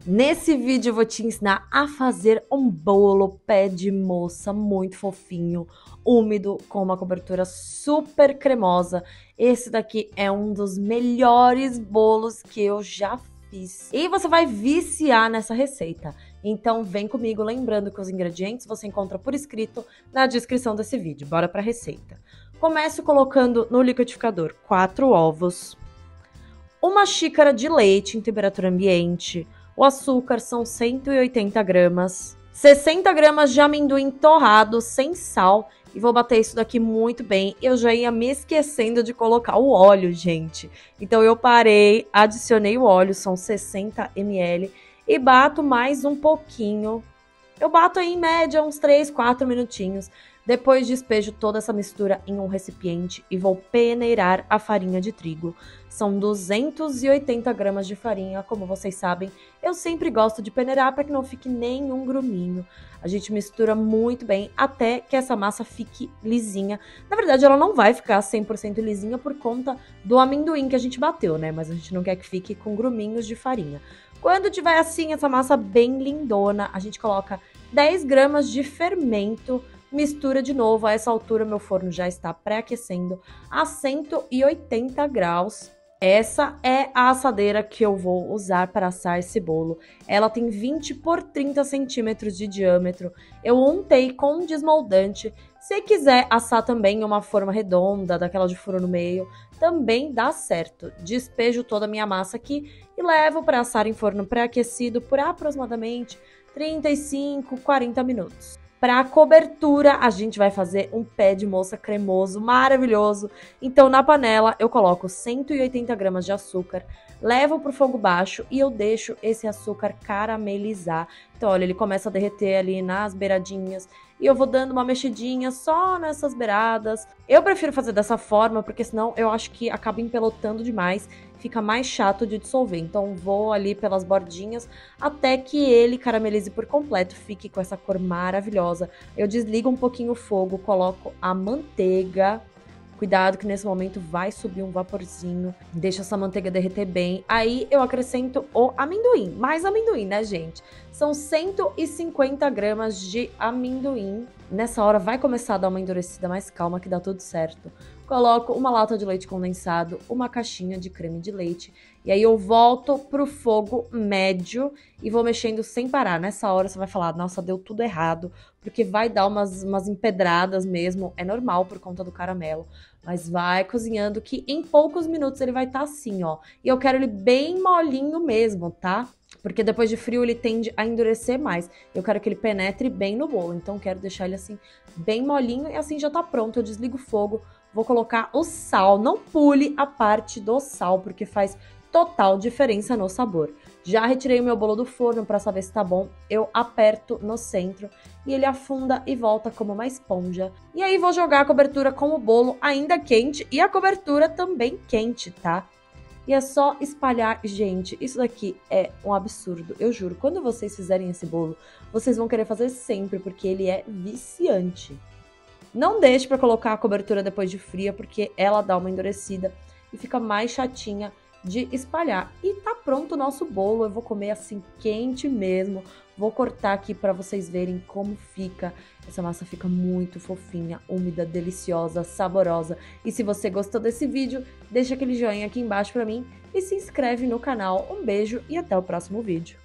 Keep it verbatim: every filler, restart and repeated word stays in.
Nesse vídeo eu vou te ensinar a fazer um bolo pé de moça muito fofinho, úmido, com uma cobertura super cremosa. Esse daqui é um dos melhores bolos que eu já fiz. E você vai viciar nessa receita. Então vem comigo, lembrando que os ingredientes você encontra por escrito na descrição desse vídeo. Bora para a receita. Começo colocando no liquidificador quatro ovos, uma xícara de leite em temperatura ambiente. O açúcar são cento e oitenta gramas, sessenta gramas de amendoim torrado sem sal e vou bater isso daqui muito bem. Eu já ia me esquecendo de colocar o óleo, gente. Então eu parei, adicionei o óleo, são sessenta mililitros e bato mais um pouquinho. Eu bato aí em média uns três, quatro minutinhos. Depois despejo toda essa mistura em um recipiente e vou peneirar a farinha de trigo. São duzentos e oitenta gramas de farinha, como vocês sabem. Eu sempre gosto de peneirar para que não fique nenhum gruminho. A gente mistura muito bem até que essa massa fique lisinha. Na verdade, ela não vai ficar cem por cento lisinha por conta do amendoim que a gente bateu, né? Mas a gente não quer que fique com gruminhos de farinha. Quando tiver assim, essa massa bem lindona, a gente coloca dez gramas de fermento. Mistura de novo, a essa altura meu forno já está pré-aquecendo a cento e oitenta graus. Essa é a assadeira que eu vou usar para assar esse bolo. Ela tem vinte por trinta centímetros de diâmetro. Eu untei com um desmoldante. Se quiser assar também em uma forma redonda, daquela de furo no meio, também dá certo. Despejo toda a minha massa aqui e levo para assar em forno pré-aquecido por aproximadamente trinta e cinco, quarenta minutos. Para a cobertura, a gente vai fazer um pé de moça cremoso, maravilhoso. Então, na panela, eu coloco cento e oitenta gramas de açúcar, levo para o fogo baixo e eu deixo esse açúcar caramelizar. Então, olha, ele começa a derreter ali nas beiradinhas e eu vou dando uma mexidinha só nessas beiradas. Eu prefiro fazer dessa forma, porque senão eu acho que acaba empelotando demais, fica mais chato de dissolver. Então, vou ali pelas bordinhas até que ele caramelize por completo, fique com essa cor maravilhosa. Eu desligo um pouquinho o fogo, coloco a manteiga. Cuidado que nesse momento vai subir um vaporzinho, deixa essa manteiga derreter bem. Aí eu acrescento o amendoim, mais amendoim, né, gente? São cento e cinquenta gramas de amendoim. Nessa hora vai começar a dar uma endurecida, mais calma que dá tudo certo. Coloco uma lata de leite condensado, uma caixinha de creme de leite. E aí eu volto pro fogo médio e vou mexendo sem parar. Nessa hora você vai falar, nossa, deu tudo errado, porque vai dar umas, umas empedradas mesmo. É normal por conta do caramelo. Mas vai cozinhando que em poucos minutos ele vai estar assim, ó. E eu quero ele bem molinho mesmo, tá? Porque depois de frio ele tende a endurecer mais. Eu quero que ele penetre bem no bolo, então quero deixar ele assim bem molinho e assim já tá pronto. Eu desligo o fogo, vou colocar o sal. Não pule a parte do sal, porque faz total diferença no sabor. Já retirei o meu bolo do forno para saber se tá bom. Eu aperto no centro e ele afunda e volta como uma esponja. E aí vou jogar a cobertura com o bolo ainda quente e a cobertura também quente, tá? E é só espalhar. Gente, isso daqui é um absurdo, eu juro. Quando vocês fizerem esse bolo, vocês vão querer fazer sempre, porque ele é viciante. Não deixe para colocar a cobertura depois de fria, porque ela dá uma endurecida e fica mais chatinha de espalhar. E tá pronto o nosso bolo. Eu vou comer assim quente mesmo. Vou cortar aqui para vocês verem como fica. Essa massa fica muito fofinha, úmida, deliciosa, saborosa. E se você gostou desse vídeo, deixa aquele joinha aqui embaixo para mim e se inscreve no canal. Um beijo e até o próximo vídeo.